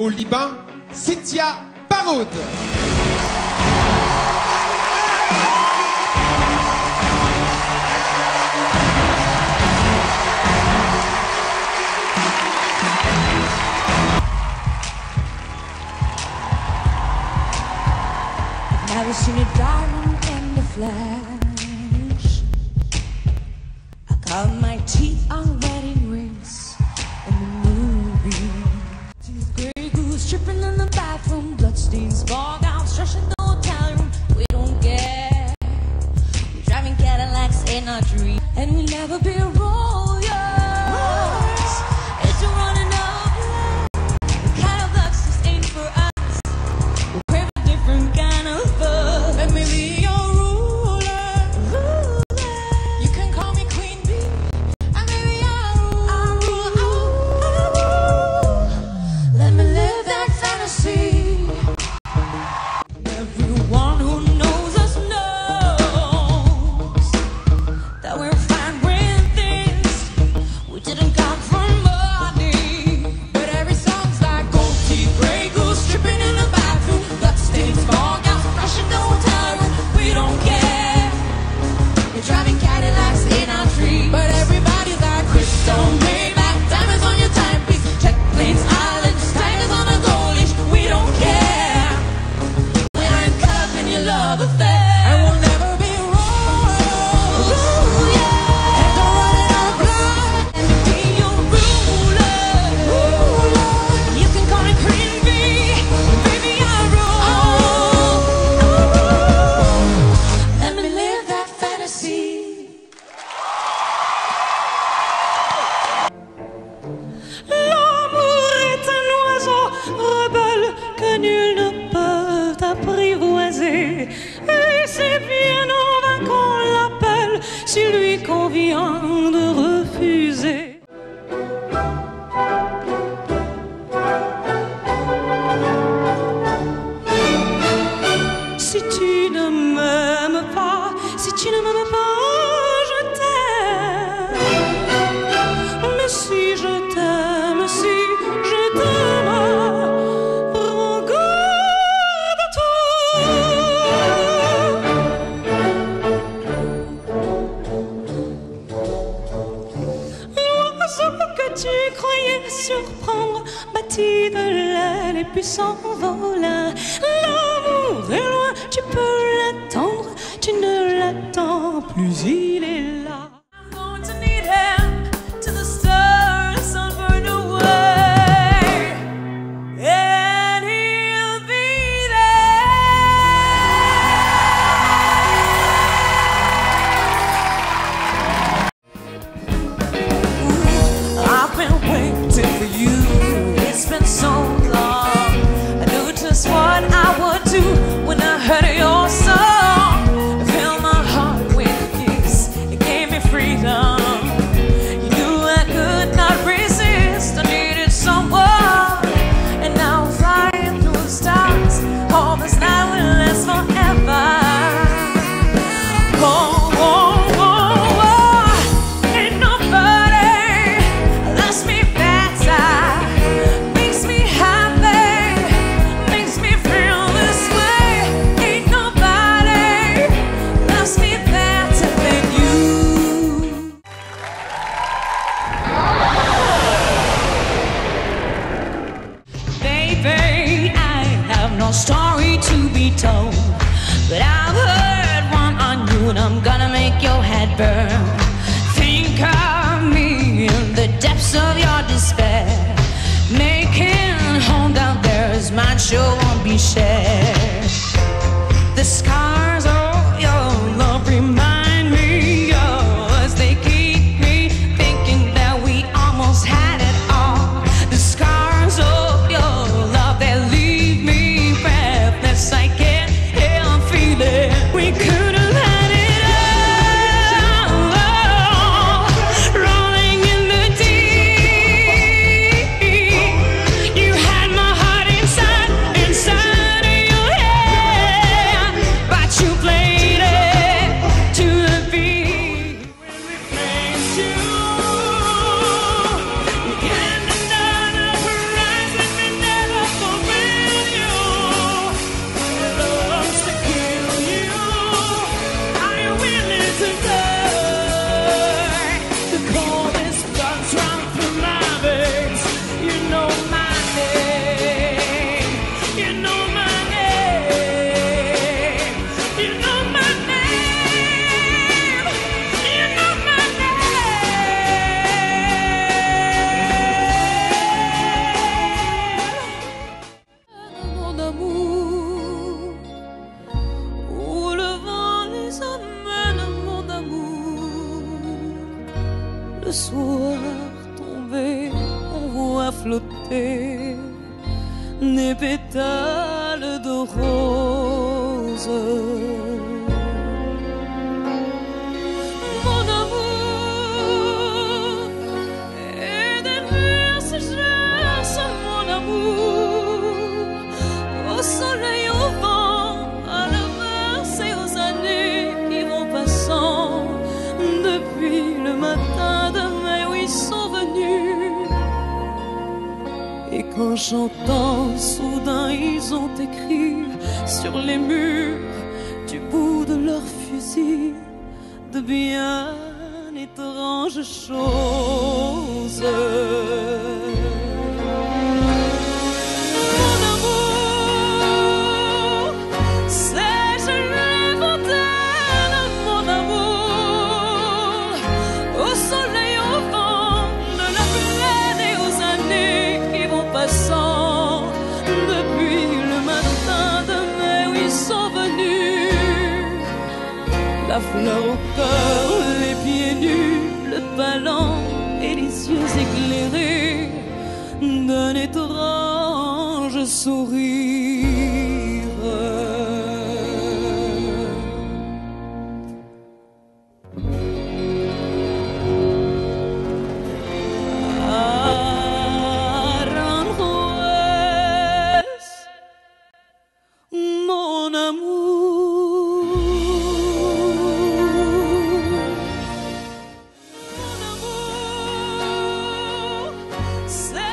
au Liban, Cynthia Paroud. Never seen a diamond in the flesh. I cut my teeth on wedding rings in the movie. Grey goose tripping in the bathroom, bloodstains, ball gowns, trash in the hotel room. We don't care. We're driving Cadillacs in our dream, and we'll never be royals. It's a running up. The kind of luck just ain't for us. We'll crave a different kind of fun. Let me be your ruler. You can call me Queen Bee. And maybe I'll rule. Let me live that fantasy. Everyone who knows us knows that we're fine with things. We didn't come from money. But every song's like gold teeth, grey goose, tripping in the bathroom, bloodstains, ball gowns, rushing the hotel room. We don't care. We're driving Cadillacs in our dream. But everybody's like crystal, Maybach, diamonds on your timepiece, jet planes, islands, tigers on a gold leash. We don't care. We're in love in your love affair. And we'll never be royals. Ooh, yeah. And don't run it out of blood. Let me be your ruler. You can call me Queen Bee. Baby, I'll rule. Let me live that fantasy. L'amour est un oiseau rebelle que nul ne peut apprivoiser. Et c'est bien en vain qu'on l'appelle, celui qu'on vient de refuser. Si tu ne m'aimes pas, si tu ne m'aimes pas, je t'aime. Mais si je t'aime, si je t'aime, prends garde à toi. L'oiseau que tu croyais surprendre battit de l'aile et puis s'envola. L'amour est loin, tu peux l'attendre, tu ne l'attends plus, il est là. I'm going to meet him till the stars all burn away, and he'll be there. I've been waiting for you. It's been so long. I knew just what I would do when I heard your song. Fill my heart with a kiss. It gave me freedom. You knew I could not resist. I needed someone, and now I'm flying through the stars. All this night will last forever. Oh, oh, oh, oh. Ain't nobody loves me better, makes me happy, makes me feel this way. Ain't nobody loves me better than you. Baby, I have no story to be told, but I've heard one on you, and I'm gonna make your head burn. Think of me in the depths of your despair. Making home down there is mine, sure won't be shared. The scars of your love remind me yours. They keep me thinking that we almost had it all. The scars of your love, they leave me breathless. I can't help feeling we could have had it all. Rolling in the deep, you had my heart inside of your head. soir tombé, on voit flotter des pétales de rose. Mon amour, et des murs se cherchent, mon amour, au soleil, au vent, à l'inverse et aux années qui vont passant. Depuis le matin de mai où ils sont venus, et quand j'entends soudain ils ont écrit sur les murs du bout de leur fusil de bien étranges choses. Mon amour, sais-je les fontaines, mon amour, au soleil, au vent, de la plaine et aux années qui vont passant. Depuis le matin de mai où ils sont venus, la fleur au cœur, les pieds nus, le talent et les yeux éclairés d'un étrange sourire. Aranjuez, mon amour, mon amour, c'est